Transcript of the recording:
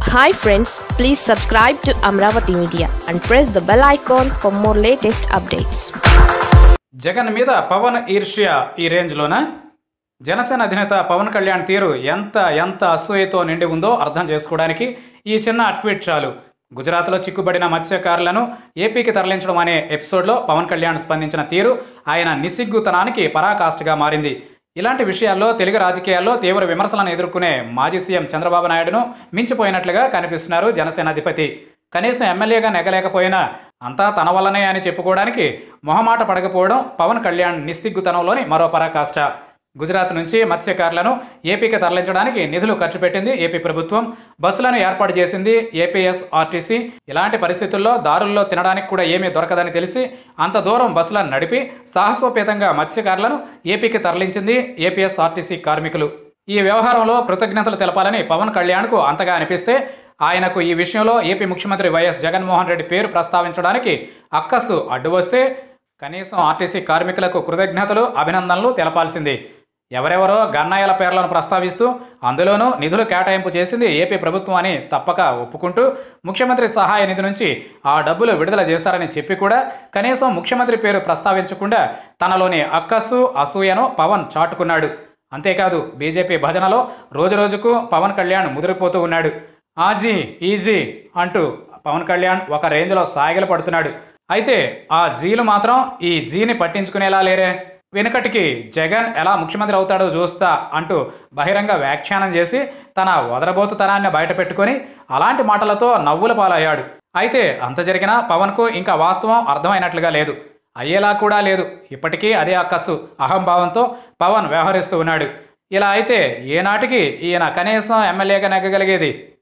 Hi friends, please subscribe to Amravati Media and press the bell icon for more latest updates. Jagan మీద పవన్ ఈర్ష్య ఈ రేంజ్లోనా? జనసేన అధినేత పవన్ కళ్యాణ్ తీరు ఎంత అసూయతో నిండి ఉందో అర్థం చేసుకోవడానికి ఈ చిన్న ట్వీట్ చాలు. గుజరాత్లో చిక్కుబడిన మత్స్యకారులను ఏపీకి తరలించడం అనే ఎపిసోడ్లో పవన్ కళ్యాణ్ స్పందించిన తీరు ఆయన నిస్సిగ్గుతనానికి పరాకాష్ఠగా మారింది. ఇలాంటి విషయాల్లో తెలుగు రాజకీయాల్లో తీవ్ర విమర్శలను ఎదుర్కొనే మాజీ సీఎం చంద్రబాబు నాయుడును మించిపోయినట్లుగా కనిపిస్తున్నారు జనసేన అధిపతి. కనీసం ఎమ్మెల్యేగా నెగ్గలేకపోయినా అంతా తన వల్లనే అని చెప్పుకోవడానికి మొహమాట పడకపోవడం పవన్ కళ్యాణ్ నిస్సిగ్గుతనంలోని మరో పరాకాష్ఠ. గుజరాత్ నుంచి మత్స్యకారులను ఏపీకి తరలించడానికి నిధులు ఖర్చు పెట్టింది ఏపీ ప్రభుత్వం. బస్సులను ఏర్పాటు చేసింది ఏపీఎస్ఆర్టీసీ. ఇలాంటి పరిస్థితుల్లో దారుల్లో తినడానికి కూడా ఏమీ దొరకదని తెలిసి అంత దూరం బస్సులను నడిపి సాహసోపేతంగా మత్స్యకారులను ఏపీకి తరలించింది ఏపీఎస్ఆర్టీసీ కార్మికులు. ఈ వ్యవహారంలో కృతజ్ఞతలు తెలపాలని పవన్ కళ్యాణ్కు అంతగా అనిపిస్తే ఆయనకు ఈ విషయంలో ఏపీ ముఖ్యమంత్రి వైఎస్ జగన్మోహన్ రెడ్డి పేరు ప్రస్తావించడానికి అక్కసు అడ్డు వస్తే కనీసం ఆర్టీసీ కార్మికులకు కృతజ్ఞతలు అభినందనలు తెలపాల్సింది. ఎవరెవరో గన్నయ్యల పేర్లను ప్రస్తావిస్తూ అందులోనూ నిధులు కేటాయింపు చేసింది ఏపీ ప్రభుత్వం అని తప్పక ఒప్పుకుంటూ ముఖ్యమంత్రి సహాయ నిధి నుంచి ఆ డబ్బులు విడుదల చేశారని చెప్పి కూడా కనీసం ముఖ్యమంత్రి పేరు ప్రస్తావించకుండా తనలోని అక్కసు అసూయను పవన్ చాటుకున్నాడు. అంతేకాదు బీజేపీ భజనలో రోజురోజుకు పవన్ కళ్యాణ్ ముదిరిపోతూ ఉన్నాడు. ఆజీ ఈజీ అంటూ పవన్ కళ్యాణ్ ఒక రేంజ్లో సాగిల పడుతున్నాడు. అయితే ఆ జీలు మాత్రం ఈ జీని పట్టించుకునేలా లేరే. వెనుకటికి జగన్ ఎలా ముఖ్యమంత్రి అవుతాడో చూస్తా అంటూ బహిరంగ వ్యాఖ్యానం చేసి తన వదరబోతుతనాన్ని బయటపెట్టుకొని అలాంటి మాటలతో నవ్వుల పాలయ్యాడు. అయితే అంత జరిగినా పవన్కు ఇంకా వాస్తవం అర్థమైనట్లుగా లేదు, అయ్యేలా కూడా లేదు. ఇప్పటికీ అదే అక్కసు అహంభావంతో పవన్ వ్యవహరిస్తూ ఉన్నాడు. ఇలా అయితే ఏనాటికి ఈయన కనీసం ఎమ్మెల్యేగా నెగ్గగలిగేది?